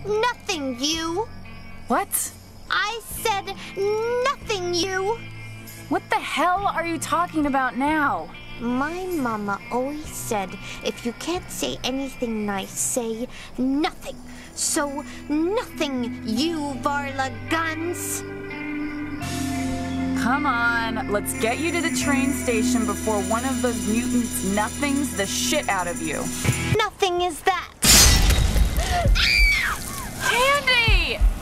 Nothing, you. What? I said nothing, you. What the hell are you talking about now? My mama always said if you can't say anything nice, say nothing. So nothing, you Varla Guns. Come on, let's get you to the train station before one of those mutants nothings the shit out of you. Nothing is that. Candi!